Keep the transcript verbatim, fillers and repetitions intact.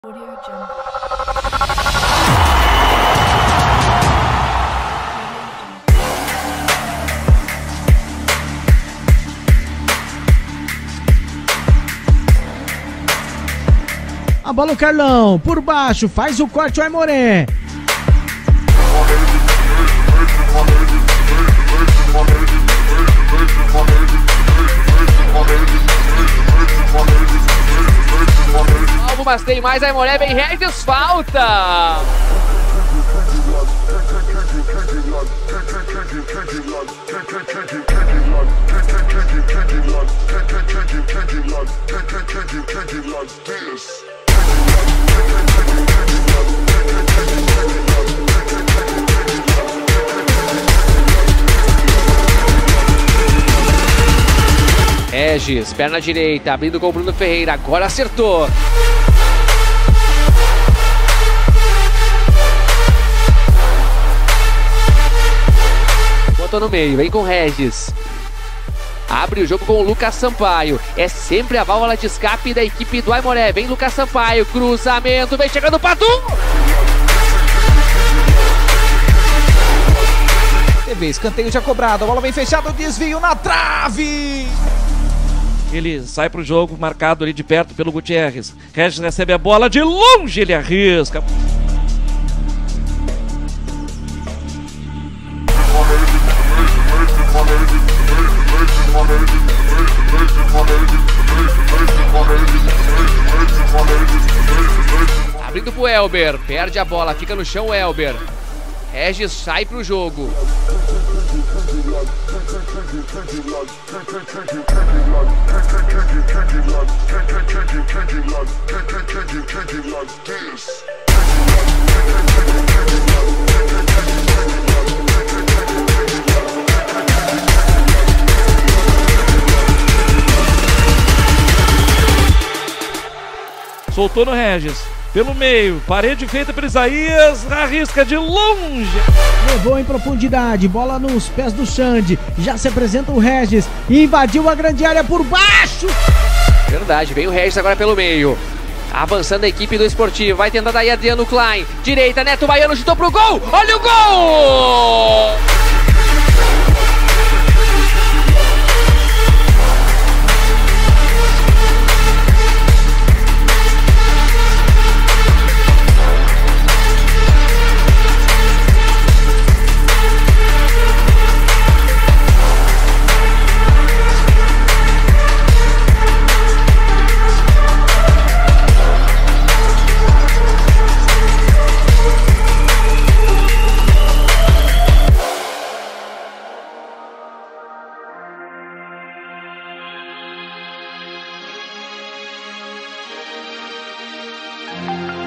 Audio Jungle. A bola o Carlão, por baixo, faz o corte o Aimoré. Alvo, mas tem mais, Aimoré, vem Regis, falta! Regis, perna direita, abrindo com o Bruno Ferreira, agora acertou. Botou no meio, vem com Regis. Abre o jogo com o Lucas Sampaio. É sempre a válvula de escape da equipe do Aimoré. Vem Lucas Sampaio, cruzamento, vem chegando o Patu! T V, escanteio já cobrado, a bola vem fechada, o desvio na trave! Ele sai para o jogo, marcado ali de perto pelo Gutierrez. Regis recebe a bola, de longe ele arrisca. Abrindo pro Elber, perde a bola, fica no chão o Elber. Regis sai pro jogo. Soltou no Regis, pelo meio, parede feita por Isaías, arrisca de longe. Levou em profundidade, bola nos pés do Xande, já se apresenta o Regis, invadiu a grande área por baixo. Verdade, vem o Regis agora pelo meio. Avançando a equipe do Esportivo, vai tentar daí Adriano Klein. Direita, Neto Baiano chutou pro gol, olha o gol! Thank you.